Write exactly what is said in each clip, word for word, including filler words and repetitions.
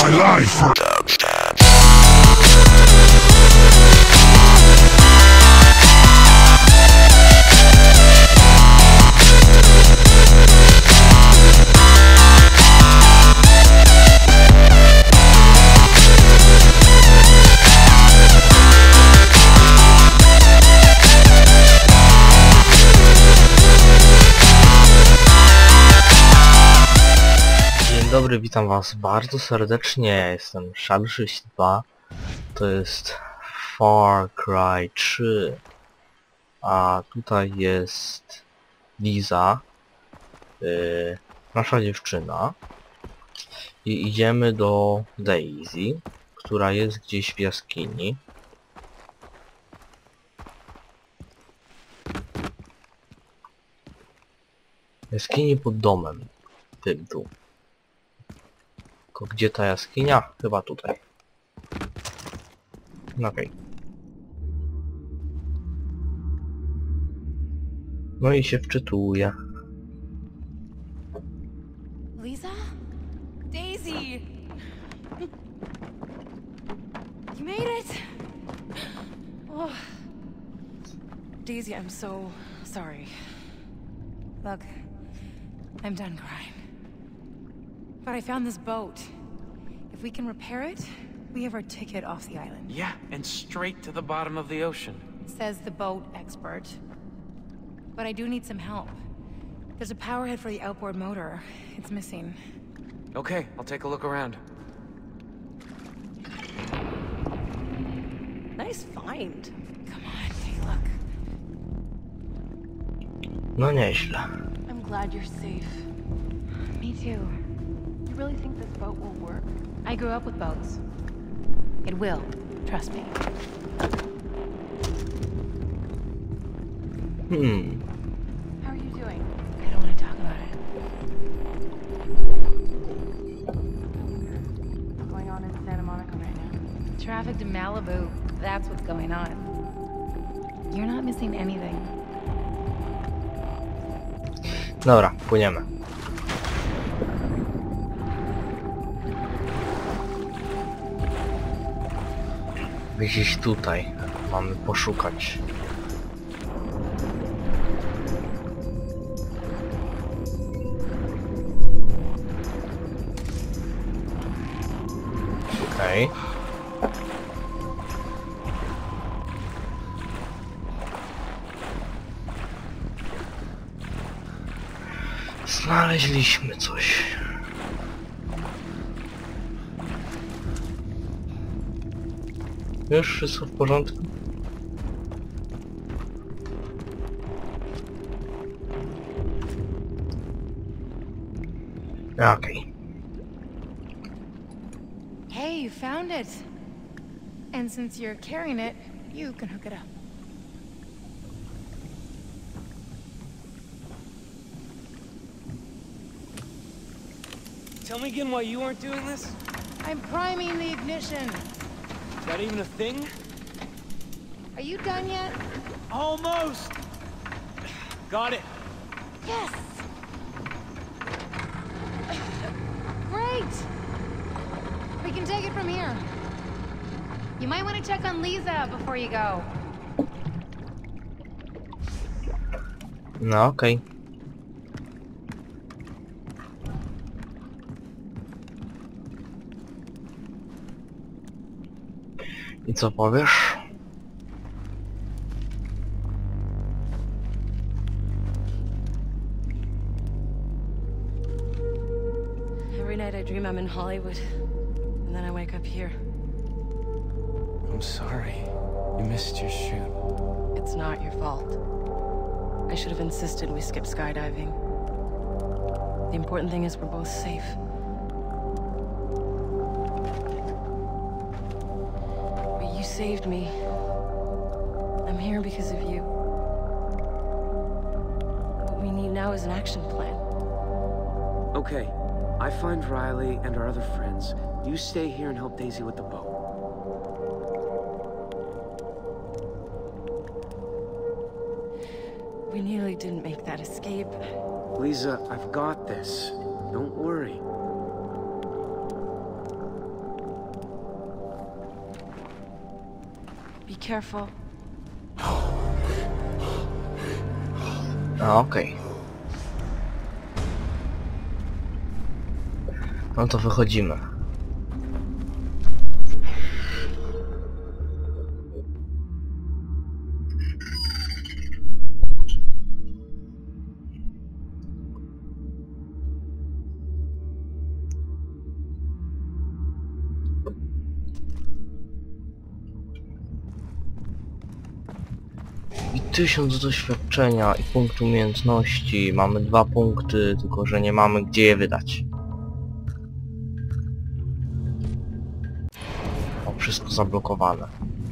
my life. Dzień dobry, witam was bardzo serdecznie, jestem Shadow sześćdziesiąt dwa, to jest Far Cry trzy, a tutaj jest Liza, yy, nasza dziewczyna, i idziemy do Daisy, która jest gdzieś w jaskini. Jaskini pod domem, tym tu. Tylko gdzie ta jaskinia? Chyba tutaj. No okej. Okay. No i się wczytuje. Liza? Daisy! You made it! Oh. Daisy, I'm so sorry. Look, I'm done crying. But I found this boat. If we can repair it, we have our ticket off the island. Yeah, and straight to the bottom of the ocean. Says the boat expert. But I do need some help. There's a power head for the outboard motor. It's missing. Okay, I'll take a look around. Nice find. Come on, take a look. No nieźle. I'm glad you're safe. Me too. You really think this boat will work? I grew up with boats. It will. Trust me. Hmm. How are you doing? I don't want to talk about it. What's going on in Santa Monica right now? Traffic to Malibu. That's what's going on. You're not missing anything. Dobra, płyniemy. Gdzieś tutaj mamy poszukać. Okej. Okay. Znaleźliśmy coś. Już wszystko w porządku? Okej. Okay. Hey, you found it. And since you're carrying it, you can hook it up. Tell me again why you aren't doing this? I'm priming the ignition. Is that even a thing? Are you done yet? Almost! Got it. Yes! Great! We can take it from here. You might want to check on Liza before you go. No okej. Okay. I co powiesz? Every night I dream I'm in Hollywood, and then I wake up here. I'm sorry. You missed your shoot. It's not your fault. I should have insisted we skip skydiving. The important thing is we're both safe. But you saved me. I'm here because of you. What we need now is an action plan. Okay, I find Riley and our other friends. You stay here and help Daisy with the boat. We nearly didn't make that escape. Liza, I've got this. Don't worry. careful. A, okej. No to wychodzimy. I tysiąc doświadczenia i punkt umiejętności. Mamy dwa punkty, tylko że nie mamy gdzie je wydać. O, wszystko zablokowane.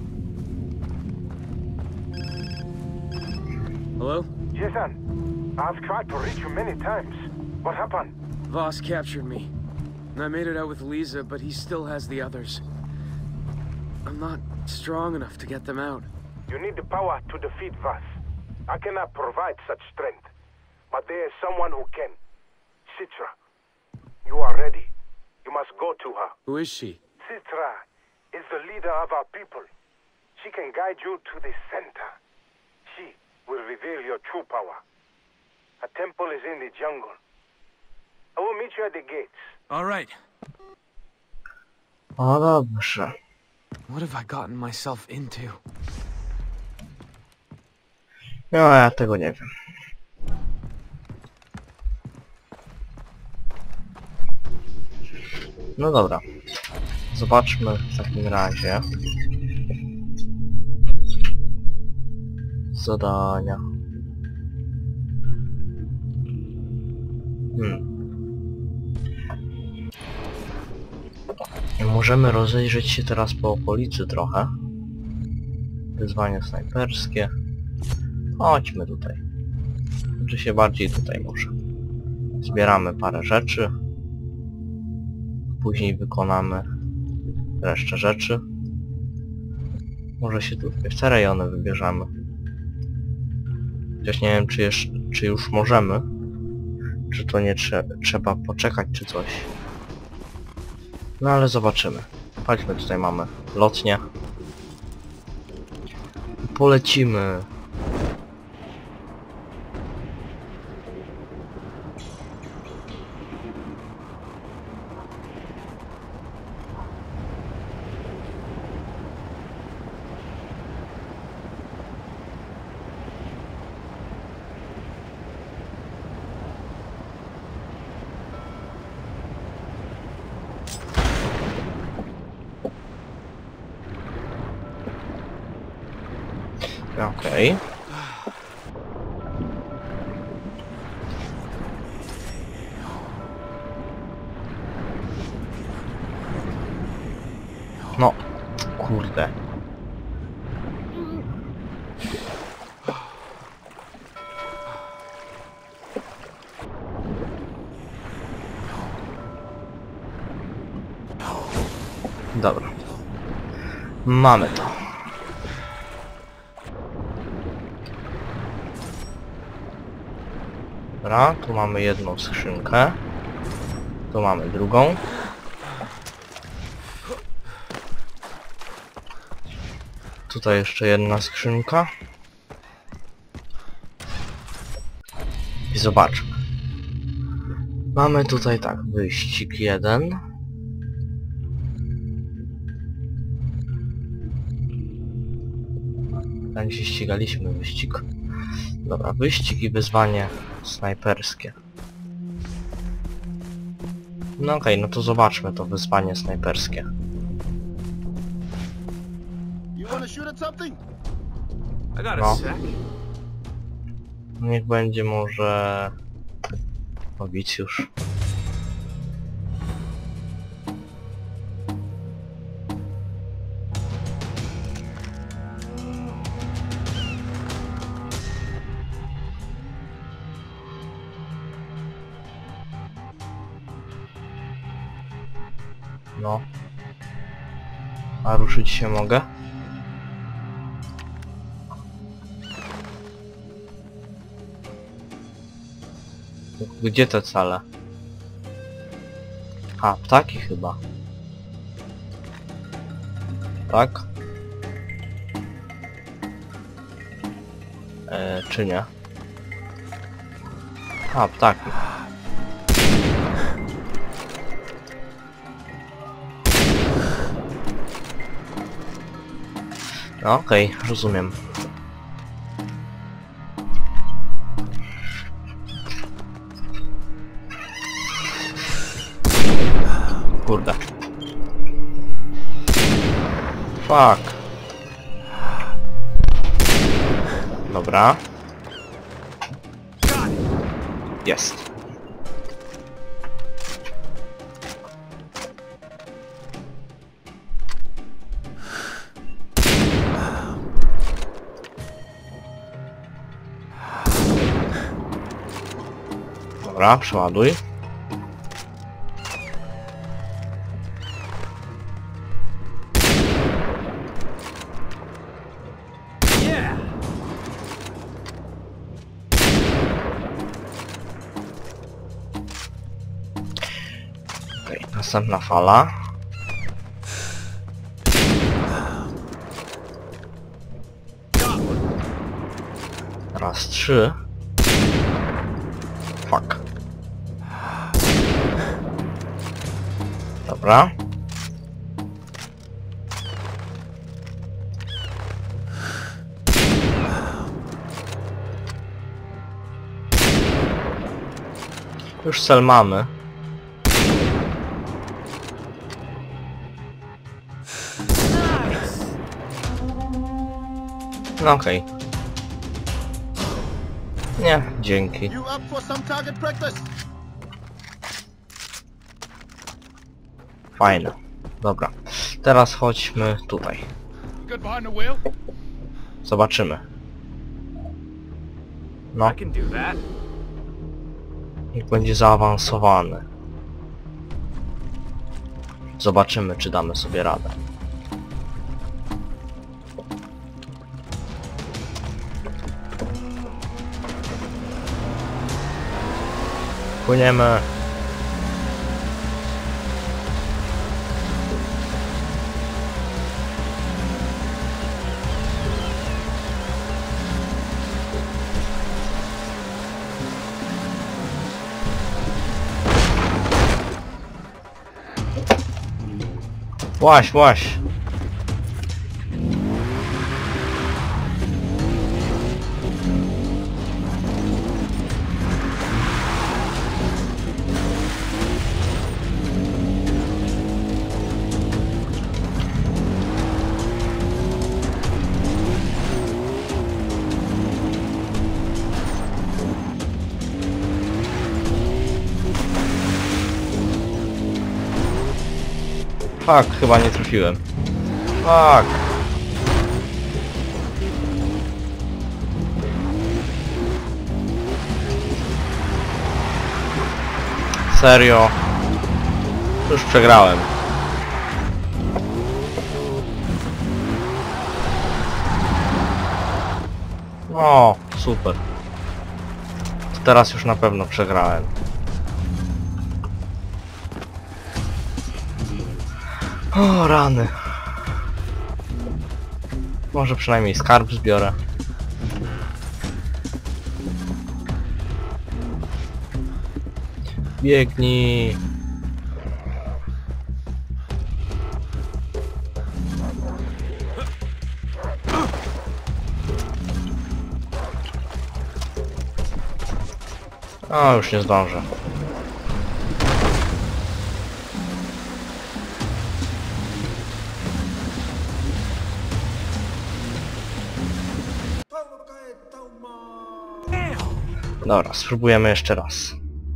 Hello? Jason, I've tried to reach you many times. What happened? Voss captured me. And I made it out with Lisa, but he still has the others. I'm not strong enough to get them out. You need the power to defeat Voss. I cannot provide such strength, but there is someone who can. Citra. You are ready. You must go to her. Who is she? Citra is the leader of our people. She can guide you to the center. She will reveal your true power. A temple is in the jungle. I will meet you at the gates. All right. O dobrze. What have I gotten myself into? No ja tego nie wiem. No dobra. Zobaczmy w takim razie zadania. Hmm. Możemy rozejrzeć się teraz po okolicy trochę. Wyzwania snajperskie. Chodźmy tutaj. Czy się bardziej tutaj może. Zbieramy parę rzeczy. Później wykonamy resztę rzeczy. Może się tu w te rejony wybierzemy. Chociaż nie wiem, czy, jeszcze, czy już możemy. Czy to nie trze trzeba poczekać, czy coś. No ale zobaczymy. Chodźmy, tutaj mamy lotnię. Polecimy. Okej. Okay. No, kurde. Dobra. Mamy to. Dobra, tu mamy jedną skrzynkę. Tu mamy drugą. Tutaj jeszcze jedna skrzynka. I zobaczmy. Mamy tutaj tak, wyścig jeden. Tam się ścigaliśmy, wyścig. Dobra, wyścig i wyzwanie snajperskie. No okej, okay, no to zobaczmy to wyzwanie snajperskie. No. Niech będzie może nowicjusz. No. A ruszyć się mogę? Gdzie te cele? A, ptaki chyba. Tak? E, czy nie? A, ptaki. No, okej, okay, rozumiem. Kurde. Fuck. Dobra. Jest. Dobra, przeładuj. Okej, okay, następna fala. Raz, trzy. Fuck. Dobra. Już cel mamy. No okej. Okay. Nie, dzięki. Fajne. Dobra. Teraz chodźmy tutaj. Zobaczymy. No. Niech będzie zaawansowany. Zobaczymy, czy damy sobie radę. Płyniemy. Łaś, łaś. Fuck, chyba nie trafiłem. Fuck. Serio? Już przegrałem. O, super. To teraz już na pewno przegrałem. O, rany. Może przynajmniej skarb zbiorę. Biegnij. O, już nie zdążę. Dobra, spróbujemy jeszcze raz.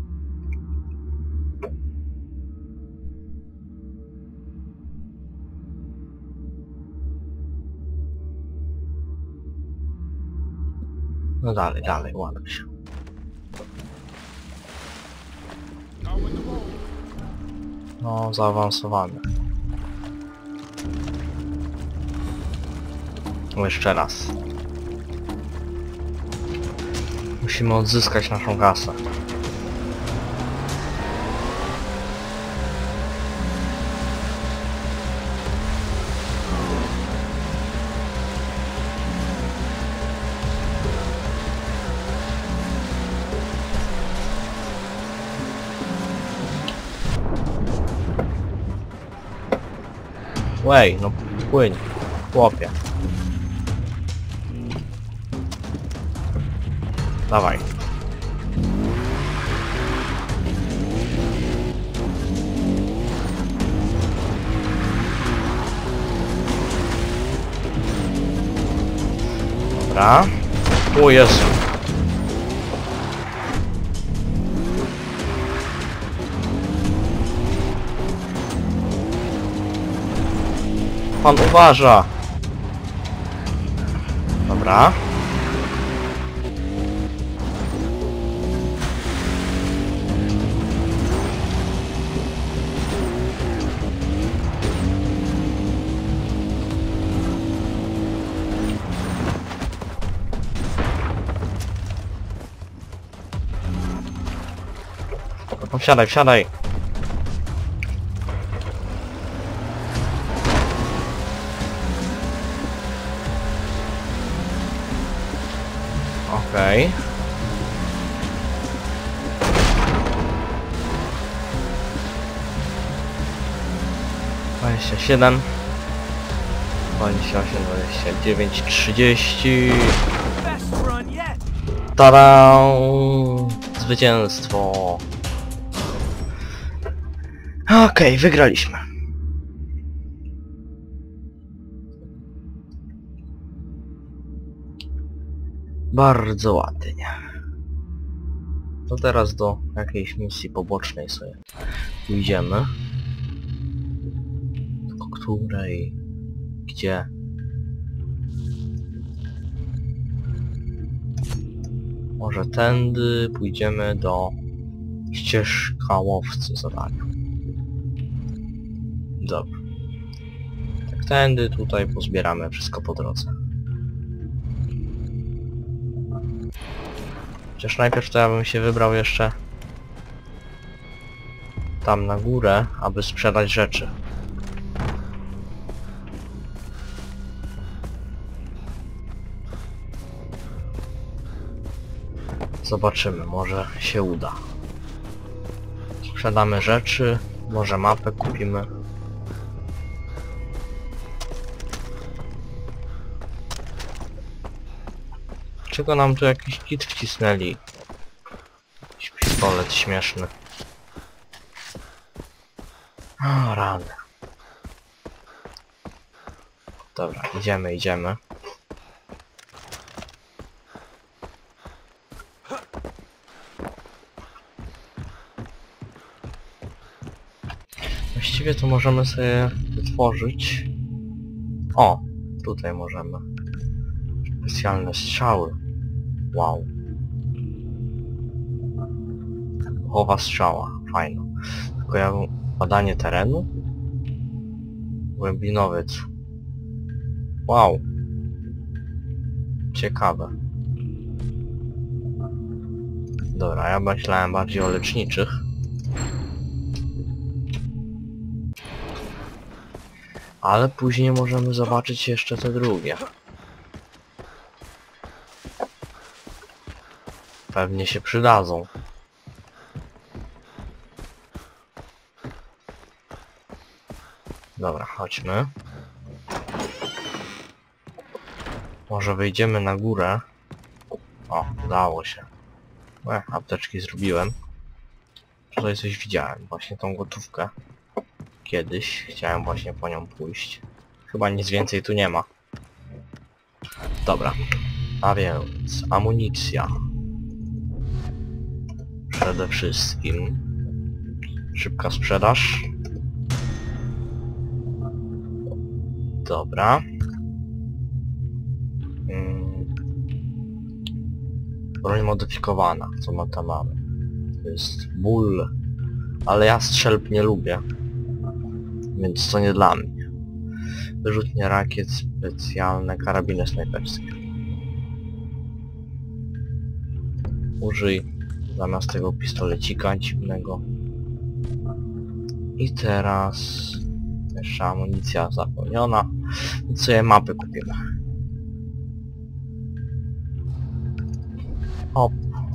No dalej, dalej, ładuj się. No, zaawansowany. No jeszcze raz. Musimy odzyskać naszą kasę. Łej, no płyń, chłopie. Dawaj. Dobra. O Jezu. Pan uważa. Dobra. No, wsiadaj, wsiadaj. Okej. Dwadzieścia siedem. Dwadzieścia osiem, dwadzieścia dziewięć, trzydzieści. Tada! Zwycięstwo. Okej, okay, wygraliśmy. Bardzo ładnie. To teraz do jakiejś misji pobocznej sobie pójdziemy. Do której? Gdzie? Może tędy pójdziemy do ścieżka łowcy zadania. Dobra. Tak tędy tutaj pozbieramy wszystko po drodze. Chociaż najpierw to ja bym się wybrał jeszcze tam na górę, aby sprzedać rzeczy. Zobaczymy, może się uda. Sprzedamy rzeczy, może mapę kupimy. Czego nam tu jakiś kit wcisnęli? Jakiś pistolet śmieszny. O, rany. Dobra, idziemy, idziemy. Właściwie to możemy sobie wytworzyć... O! Tutaj możemy. Specjalne strzały. Wow. Wybuchowa strzała. Fajno. Tylko ja... Badanie terenu? Głębinowiec. Wow. Ciekawe. Dobra, ja myślałem bardziej o leczniczych. Ale później możemy zobaczyć jeszcze te drugie. Pewnie się przydadzą. Dobra, chodźmy. Może wyjdziemy na górę. O, udało się. E, apteczki zrobiłem. Tutaj coś widziałem, właśnie tą gotówkę. Kiedyś chciałem właśnie po nią pójść. Chyba nic więcej tu nie ma. Dobra. A więc amunicja. Przede wszystkim szybka sprzedaż. Dobra. Hmm. Broń modyfikowana. Co ma tam mamy? To jest ból. Ale ja strzelb nie lubię. Więc to nie dla mnie. Wyrzutnie rakiet specjalne, karabiny snajperskie. Użyj zamiast tego pistolecika dziwnego. I teraz jeszcze amunicja zapełniona. I sobie mapy kupimy. Hop.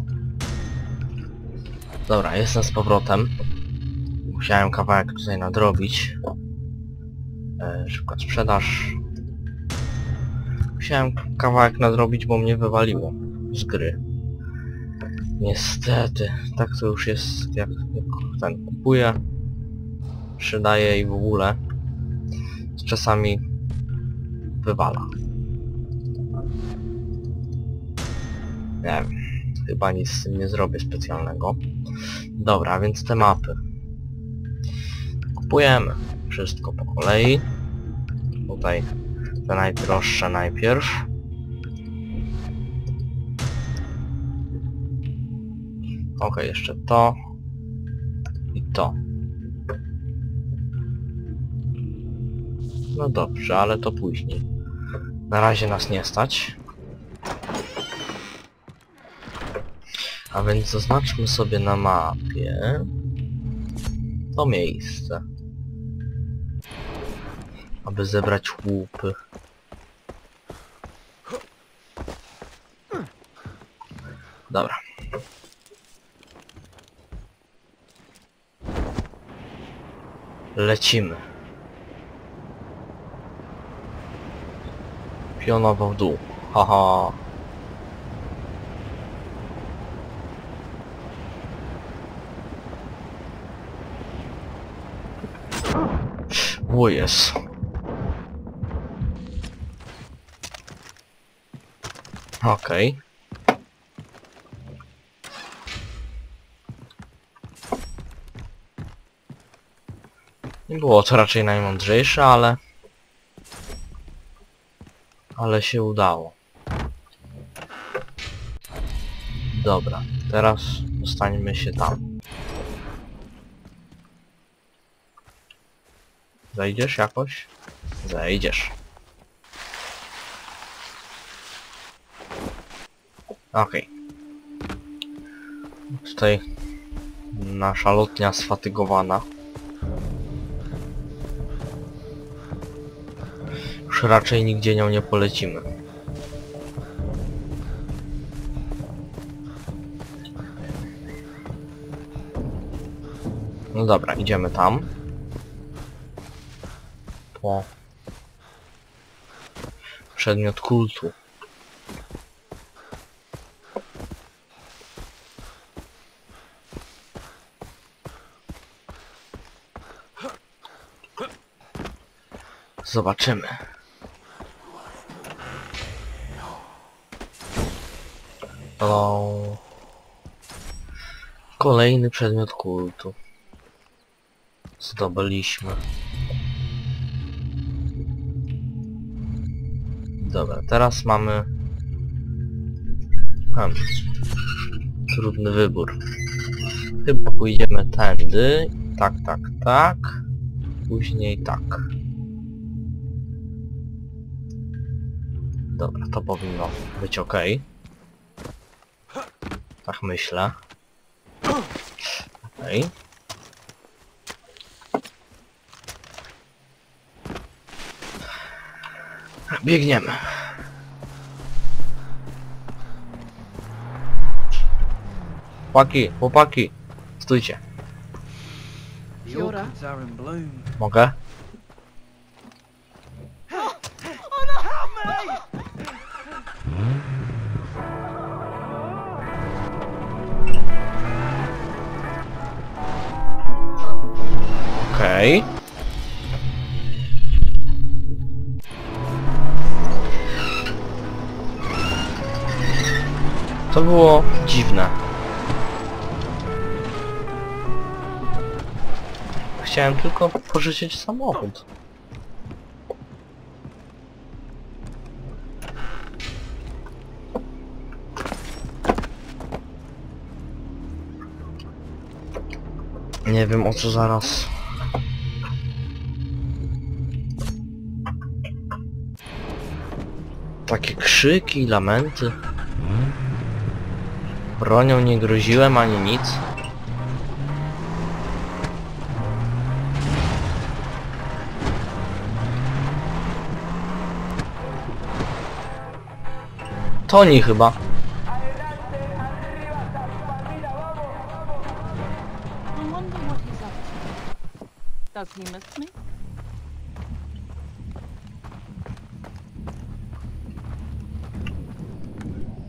Dobra, jestem z powrotem. Musiałem kawałek tutaj nadrobić. E, szybka sprzedaż. Musiałem kawałek nadrobić, bo mnie wywaliło z gry. Niestety, tak to już jest, jak, jak ten kupuję, przydaję i w ogóle z czasami wywala. Nie wiem, chyba nic z tym nie zrobię specjalnego. Dobra, więc te mapy. Kupujemy wszystko po kolei. Tutaj te najdroższe najpierw. Ok, jeszcze to i to. No dobrze, ale to później. Na razie nas nie stać. A więc zaznaczmy sobie na mapie to miejsce, aby zebrać łupy. Dobra. Lecimy. Pionowo w dół. Haha. O jest. Okej. Okay. Nie było to raczej najmądrzejsze, ale... Ale się udało. Dobra, teraz dostańmy się tam. Zejdziesz jakoś? Zejdziesz. Okej. Okay. Tutaj nasza lotnia sfatygowana. Już raczej nigdzie nią nie polecimy. No dobra, idziemy tam. Po przedmiot kultu. Zobaczymy. O, kolejny przedmiot kultu. Zdobyliśmy. Dobra, teraz mamy hmm, trudny wybór. Chyba pójdziemy tędy. Tak, tak, tak. Później tak. Dobra, to powinno być ok. Tak myślę. Okej. Okay. Biegniemy. Chłopaki, chłopaki, stójcie. Mogę? Okej. Okay. To było dziwne. Chciałem tylko pożyczyć samochód. Nie wiem, o co zaraz. Takie krzyki, lamenty. Bronią nie groziłem ani nic. To nie chyba. Does he miss me?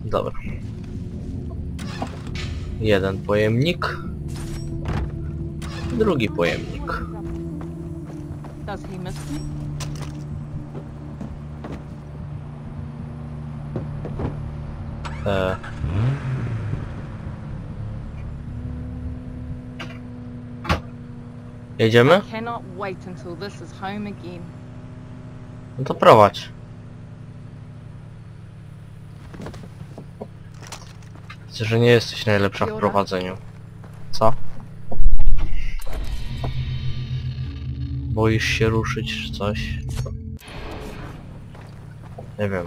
Dobra. Jeden pojemnik. Drugi pojemnik. Does he miss me? E... Jedziemy? Cannot wait until this is home again. No to prowadź. Widzę, że nie jesteś najlepsza w prowadzeniu. Co? Boisz się ruszyć czy coś? Nie wiem.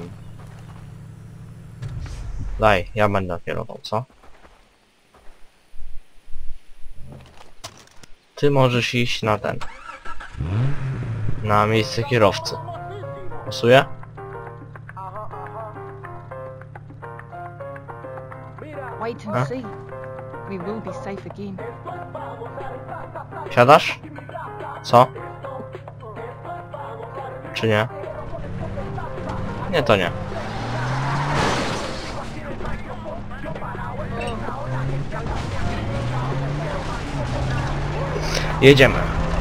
Daj, ja będę kierował, co? Ty możesz iść na ten. Na miejsce kierowcy. Pasuje? Wait and Huh? see. We will be safe again. Siadasz? Co? Czy nie? Nie, to nie. Jedziemy.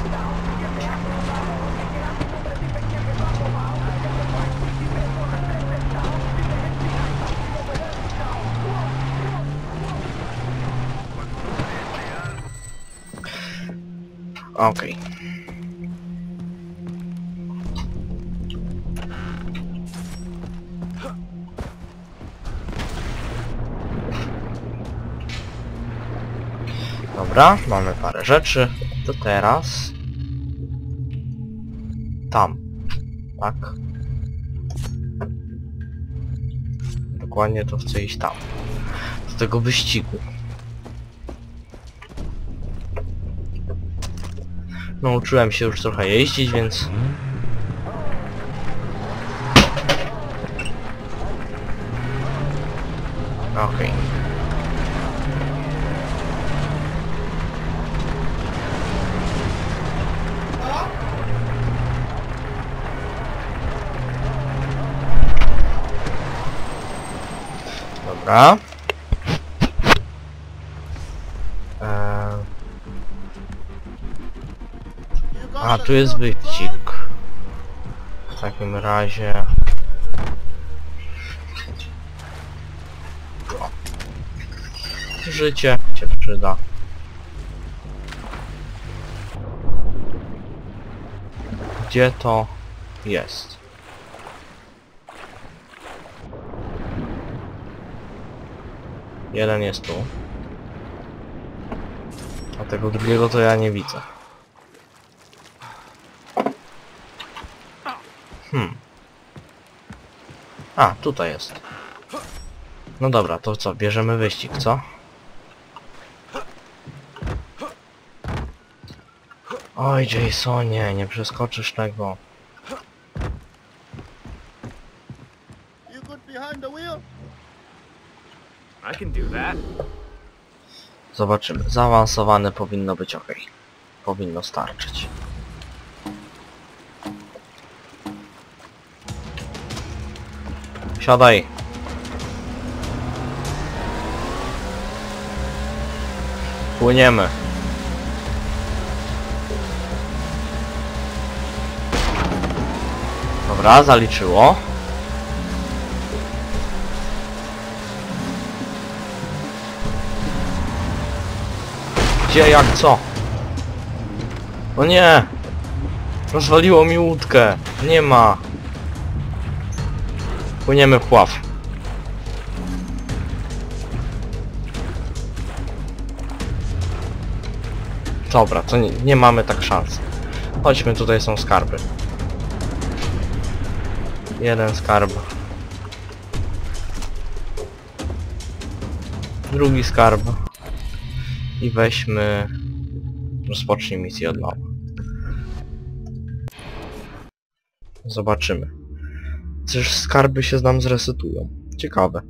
Okej. Dobra, mamy parę rzeczy. To teraz... Tam. Tak? Dokładnie to chcę iść tam. Do tego wyścigu. Nauczyłem się już trochę jeździć, więc... Okej. Dobra. Eee... A, tu jest wyścig. W takim razie... Życie cię przyda. Gdzie to jest? Jeden jest tu. A tego drugiego to ja nie widzę. Hmm. A, tutaj jest. No dobra, to co? Bierzemy wyścig, co? Oj, Jasonie, nie przeskoczysz tego. I can do that. Zobaczymy. Zaawansowane powinno być ok. Powinno starczyć. Siadaj. Płyniemy. Dobra, zaliczyło. Gdzie, jak, co? O nie! Rozwaliło mi łódkę. Nie ma. Płyniemy w pław. Dobra, to nie, nie mamy tak szans. Chodźmy, tutaj są skarby. Jeden skarb. Drugi skarb. I weźmy... Rozpocznij misję od nowa. Zobaczymy. Czyż skarby się nam zresetują? Ciekawe.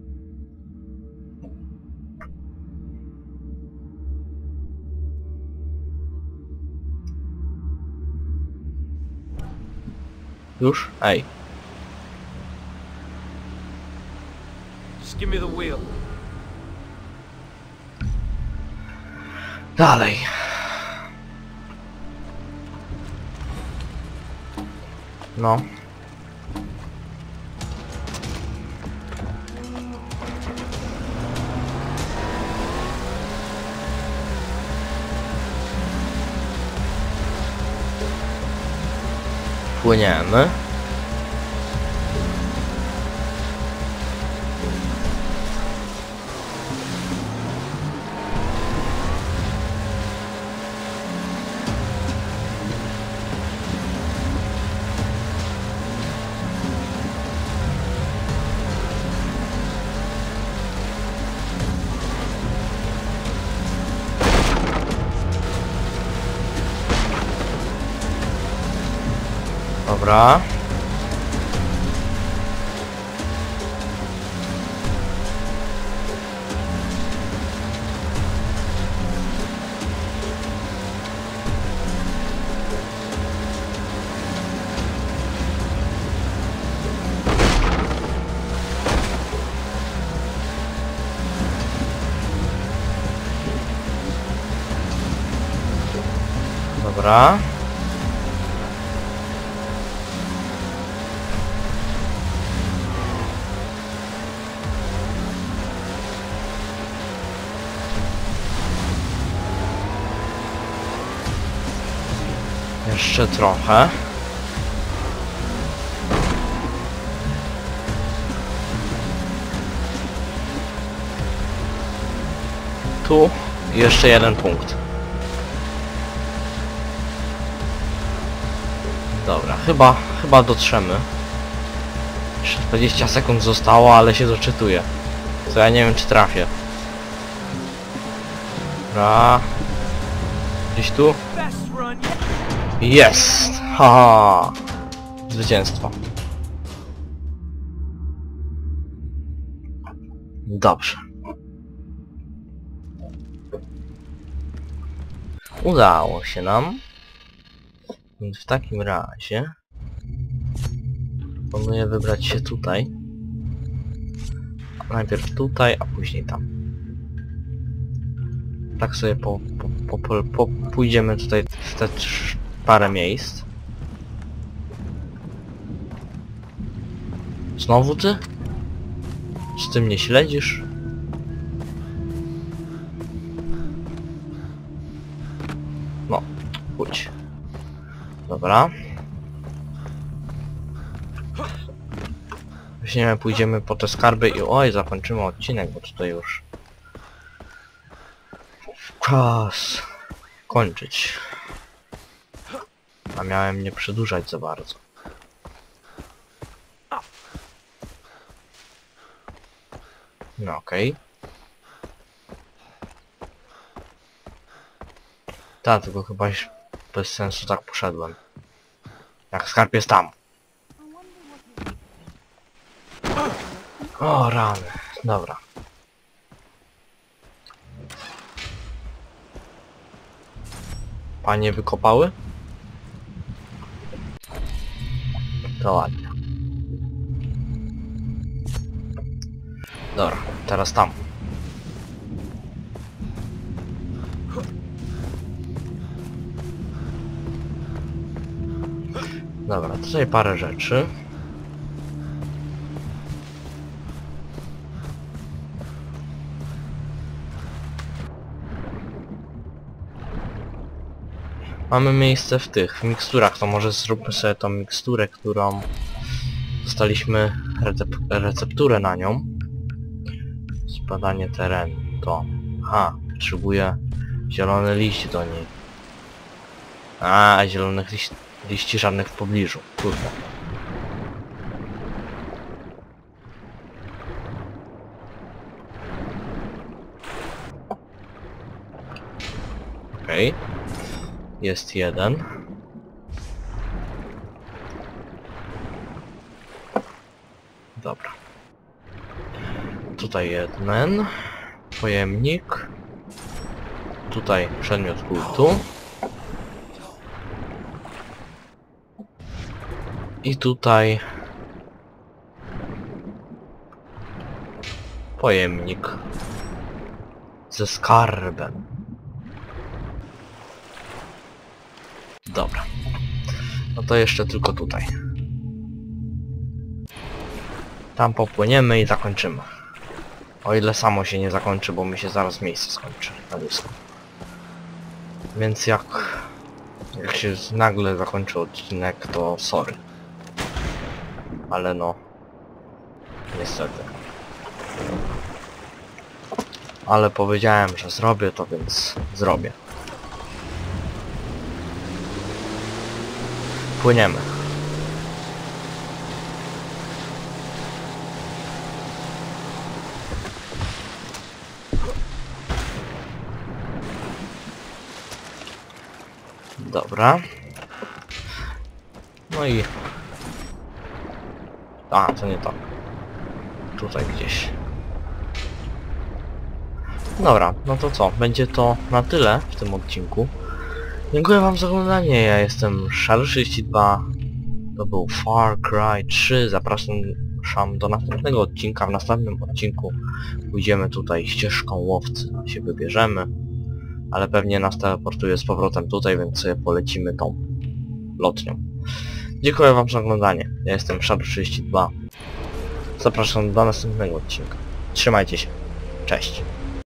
Już? Ej. give me the wheel. Dalej. No. Płyniemy. Dobra. Dobra. Jeszcze trochę. Tu jeszcze jeden punkt. Dobra, chyba, chyba dotrzemy. Jeszcze dwadzieścia sekund zostało, ale się doczytuję. Co ja nie wiem, czy trafię. Dobra. Gdzieś tu? Jest! Haha! Zwycięstwo. Dobrze. Udało się nam. Więc w takim razie planuję wybrać się tutaj. Najpierw tutaj, a później tam. Tak sobie po, po, po, po, pójdziemy tutaj w te parę miejsc. Znowu ty? Z tym nie śledzisz? No, pójdź. Dobra. Weźmiemy, pójdziemy po te skarby i oj, zakończymy odcinek, bo tutaj już czas kończyć. A miałem nie przedłużać za bardzo. No okej. Okay. Tak, tylko chyba bez sensu tak poszedłem. Jak skarb jest tam. O rany. Dobra. Panie wykopały? To ładnie. Dobra, teraz tam. Dobra, tutaj parę rzeczy. Mamy miejsce w tych w miksturach, to może zróbmy sobie tą miksturę, którą dostaliśmy recep recepturę na nią. Zbadanie terenu. To. Aha, potrzebuję zielony liść do niej. A, zielonych liści, liści żadnych w pobliżu. Kurde. Okej. Okay. Jest jeden. Dobra. Tutaj jeden. Pojemnik. Tutaj przedmiot kultu. I tutaj Pojemnik ze skarbem. Dobra. No to jeszcze tylko tutaj. Tam popłyniemy i zakończymy. O ile samo się nie zakończy, bo mi się zaraz miejsce skończy na dysku. Więc jak... Jak się nagle zakończy odcinek, to sorry. Ale no... Niestety. Ale powiedziałem, że zrobię to, więc zrobię. Płyniemy. Dobra. No i... A, to nie to. Tutaj gdzieś. Dobra, no to co? Będzie to na tyle w tym odcinku. Dziękuję wam za oglądanie. Ja jestem Shadow trzydzieści dwa. To był Far Cry trzy. Zapraszam do następnego odcinka. W następnym odcinku pójdziemy tutaj ścieżką łowcy. Się wybierzemy. Ale pewnie nas teleportuje z powrotem tutaj, więc sobie polecimy tą lotnią. Dziękuję wam za oglądanie. Ja jestem Shadow trzydzieści dwa. Zapraszam do następnego odcinka. Trzymajcie się. Cześć.